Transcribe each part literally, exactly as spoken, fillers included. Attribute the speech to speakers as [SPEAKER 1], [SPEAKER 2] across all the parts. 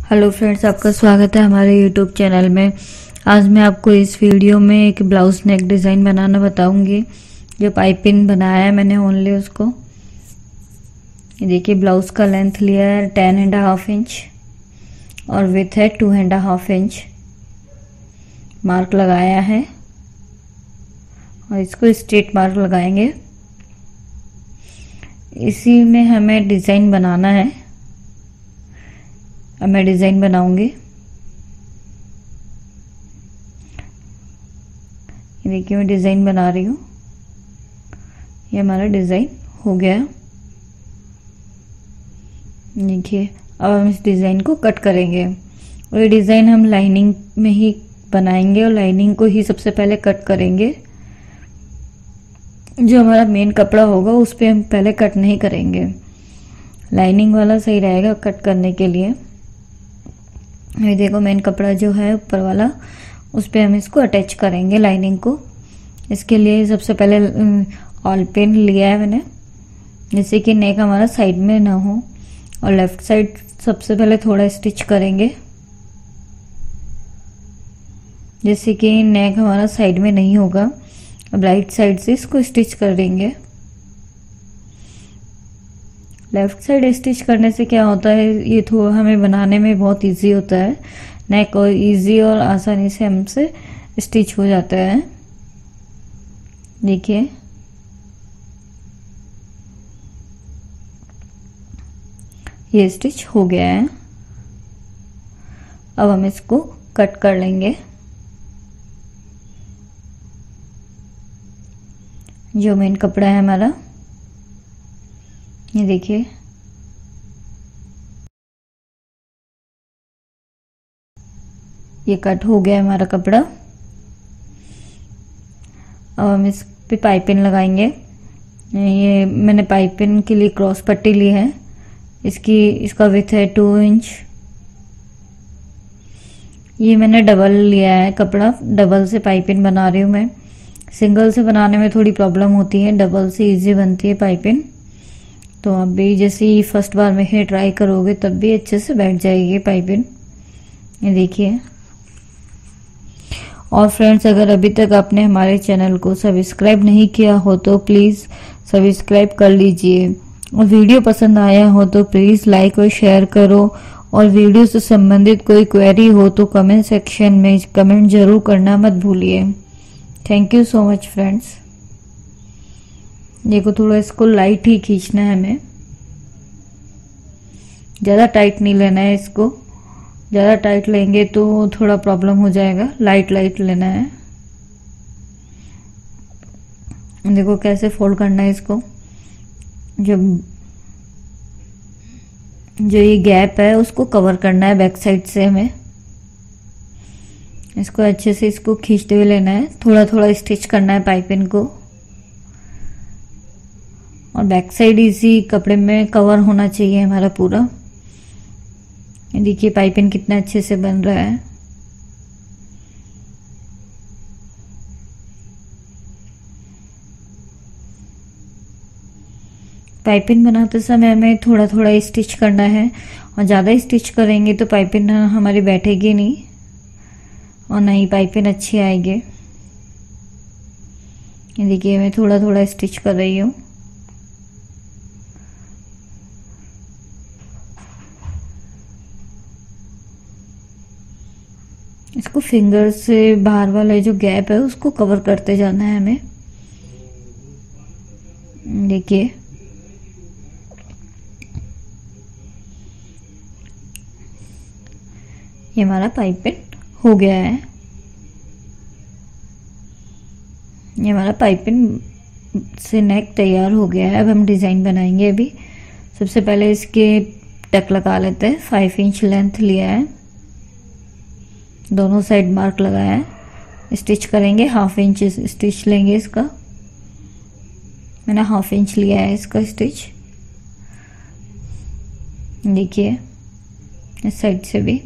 [SPEAKER 1] Hello friends, आपका स्वागत है हमारे यूट्यूब चैनल में। आज मैं आपको इस वीडियो में एक ब्लाउज नेक डिज़ाइन बनाना बताऊंगी। जो पाइपिंग बनाया है मैंने ओनली उसको, ये देखिए ब्लाउज का लेंथ लिया है टेन एंड हाफ इंच और विथ है two and half inch. Mark लगाया है और इसको स्ट्रेट मार्क लगाएंगे। इसी में हमें डिज़ाइन बनाना है। अब मैं डिज़ाइन बनाऊंगी। ये देखिए मैं डिज़ाइन बना रही हूँ। ये हमारा डिज़ाइन हो गया। देखिए अब हम इस डिज़ाइन को कट करेंगे और ये डिज़ाइन हम लाइनिंग में ही बनाएंगे और लाइनिंग को ही सबसे पहले कट करेंगे। जो हमारा मेन कपड़ा होगा उस पर हम पहले कट नहीं करेंगे। लाइनिंग वाला सही रहेगा कट करने के लिए। ये देखो मेन कपड़ा जो है ऊपर वाला, उस पे हम इसको अटैच करेंगे लाइनिंग को। इसके लिए सबसे पहले ऑल पेन लिया है मैंने, जैसे कि नेक हमारा साइड में ना हो। और लेफ्ट साइड सबसे पहले थोड़ा स्टिच करेंगे, जैसे कि नेक हमारा साइड में नहीं होगा। अब राइट साइड से इसको स्टिच कर देंगे। लेफ्ट साइड स्टिच करने से क्या होता है, ये थोड़ा हमें बनाने में बहुत इजी होता है। नेक और इजी और आसानी से हमसे स्टिच हो जाता है। देखिए ये स्टिच हो गया है। अब हम इसको कट कर लेंगे। जो मेन कपड़ा है हमारा, ये देखिए ये कट हो गया हमारा कपड़ा। अब हम इस पे पाइपिंग लगाएंगे। ये मैंने पाइपिंग के लिए क्रॉस पट्टी ली है। इसकी इसका विड्थ है टू इंच। ये मैंने डबल लिया है कपड़ा, डबल से पाइपिंग बना रही हूँ मैं। सिंगल से बनाने में थोड़ी प्रॉब्लम होती है, डबल से इजी बनती है पाइपिंग। तो आप भी जैसे ही फर्स्ट बार में ही ट्राई करोगे तब भी अच्छे से बैठ जाएगी पाइपिंग। ये देखिए। और फ्रेंड्स, अगर अभी तक आपने हमारे चैनल को सब्सक्राइब नहीं किया हो तो प्लीज़ सब्सक्राइब कर लीजिए। और वीडियो पसंद आया हो तो प्लीज़ लाइक और शेयर करो। और वीडियो से संबंधित कोई क्वेरी हो तो कमेंट सेक्शन में कमेंट जरूर करना मत भूलिए। Thank you so much friends. देखो थोड़ा इसको लाइट ही खींचना है हमें, ज़्यादा टाइट नहीं लेना है इसको। ज़्यादा टाइट लेंगे तो थोड़ा प्रॉब्लम हो जाएगा। लाइट लाइट लेना है। देखो कैसे फोल्ड करना है इसको। जब जो ये गैप है उसको कवर करना है बैक साइड से। हमें इसको अच्छे से इसको खींचते हुए लेना है। थोड़ा थोड़ा स्टिच करना है पाइपिंग को। और बैक साइड इसी कपड़े में कवर होना चाहिए हमारा पूरा। देखिए पाइपिंग कितना अच्छे से बन रहा है। पाइपिंग बनाते समय हमें थोड़ा थोड़ा स्टिच करना है। और ज़्यादा स्टिच करेंगे तो पाइपिंग हमारी बैठेगी नहीं और ना ही पाइपिंग अच्छी आएगी। ये देखिए मैं थोड़ा थोड़ा स्टिच कर रही हूँ। इसको फिंगर से बाहर वाला जो गैप है उसको कवर करते जाना है हमें। देखिए ये हमारा पाइपिंग हो गया है। ये हमारा पाइपिंग से नेक तैयार हो गया है। अब हम डिज़ाइन बनाएंगे। अभी सबसे पहले इसके टक लगा लेते हैं। फाइव इंच लेंथ लिया है, दोनों साइड मार्क लगाया है। स्टिच करेंगे, हाफ इंच स्टिच लेंगे इसका। मैंने हाफ इंच लिया है इसका स्टिच। देखिए इस साइड से भी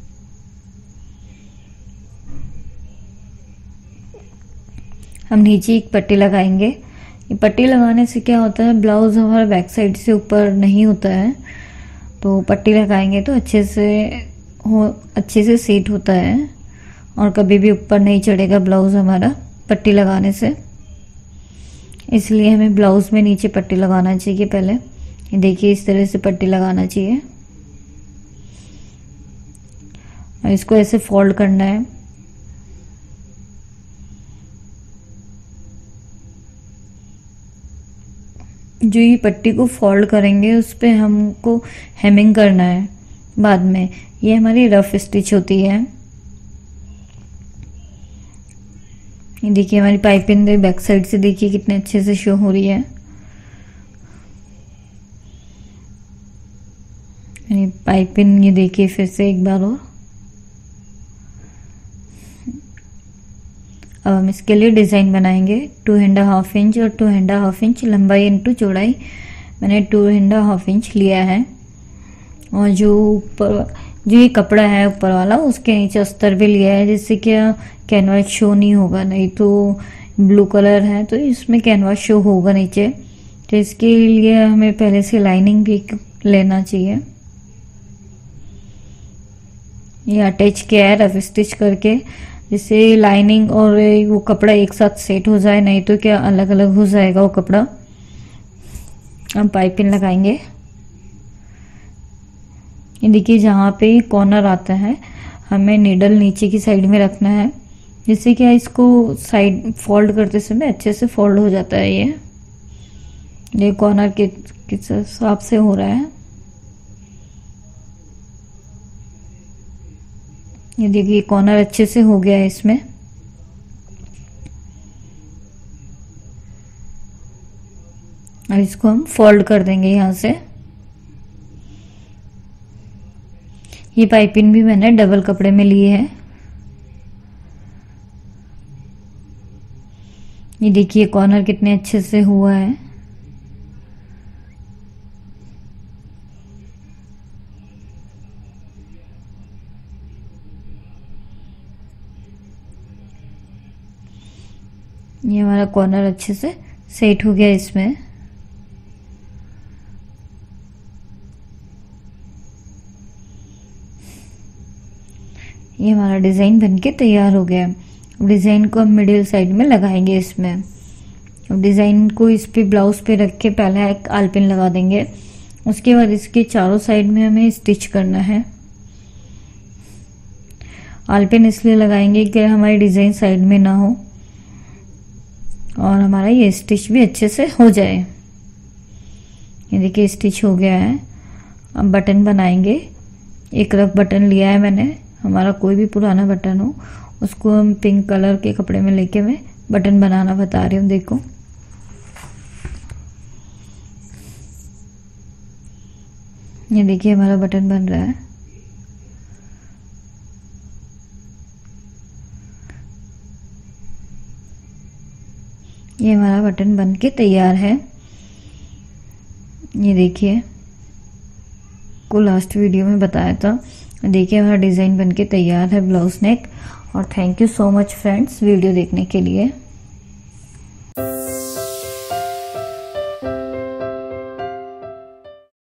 [SPEAKER 1] हम नीचे एक पट्टी लगाएंगे। ये पट्टी लगाने से क्या होता है, ब्लाउज हमारा बैक साइड से ऊपर नहीं होता है, तो पट्टी लगाएंगे तो अच्छे से हो अच्छे से सेट होता है और कभी भी ऊपर नहीं चढ़ेगा ब्लाउज हमारा पट्टी लगाने से। इसलिए हमें ब्लाउज में नीचे पट्टी लगाना चाहिए। पहले देखिए इस तरह से पट्टी लगाना चाहिए और इसको ऐसे फोल्ड करना है। जो ये पट्टी को फोल्ड करेंगे उस पे हमको हेमिंग करना है बाद में। ये हमारी रफ स्टिच होती है। ये देखिए हमारी पाइपिंग बैक साइड से देखिए कितने अच्छे से शो हो रही है। ये पाइपिंग ये देखिए फिर से एक बार और। अब हम इसके लिए डिज़ाइन बनाएंगे। टू एंड हाफ इंच और टू एंड हाफ इंच लंबाई इंटू चौड़ाई मैंने टू एंड हाफ इंच लिया है। और जो ऊपर जो ये कपड़ा है ऊपर वाला उसके नीचे अस्तर भी लिया है, जिससे क्या कैनवास शो नहीं होगा। नहीं तो ब्लू कलर है तो इसमें कैनवास शो होगा नीचे। तो इसके लिए हमें पहले से लाइनिंग भी लेना चाहिए। ये अटैच किया है रफ स्टिच करके, जिससे लाइनिंग और वो कपड़ा एक साथ सेट हो जाए। नहीं तो क्या अलग अलग हो जाएगा वो कपड़ा। हम पाइपिंग लगाएंगे। ये देखिए जहाँ पे कॉर्नर आता है हमें नीडल नीचे की साइड में रखना है, जिससे क्या इसको साइड फोल्ड करते समय अच्छे से फोल्ड हो जाता है। ये ये कॉर्नर के किस हिसाब से हो रहा है। ये देखिए कॉर्नर अच्छे से हो गया है इसमें। और इसको हम फोल्ड कर देंगे यहाँ से। ये पाइपिंग भी मैंने डबल कपड़े में लिए है। ये देखिए कॉर्नर कितने अच्छे से हुआ है। ये हमारा कॉर्नर अच्छे से सेट हो गया इसमें। ये हमारा डिज़ाइन बनके तैयार हो गया। डिज़ाइन को हम मिडिल साइड में लगाएंगे इसमें। अब डिज़ाइन को इस पे ब्लाउज पे रख के पहले एक आलपिन लगा देंगे। उसके बाद इसके चारों साइड में हमें स्टिच करना है। आलपिन इसलिए लगाएंगे कि हमारी डिज़ाइन साइड में ना हो और हमारा ये स्टिच भी अच्छे से हो जाए। ये देखिए स्टिच हो गया है। अब बटन बनाएंगे। एक रफ बटन लिया है मैंने, हमारा कोई भी पुराना बटन हो उसको हम पिंक कलर के कपड़े में लेके मैं बटन बनाना बता रही हूँ। देखो ये देखिए हमारा बटन बन रहा है। ये हमारा बटन बन के तैयार है। ये देखिए को लास्ट वीडियो में बताया था। देखिए हमारा डिज़ाइन बनके तैयार है ब्लाउज नेक। और thank you so much friends video देखने के लिए।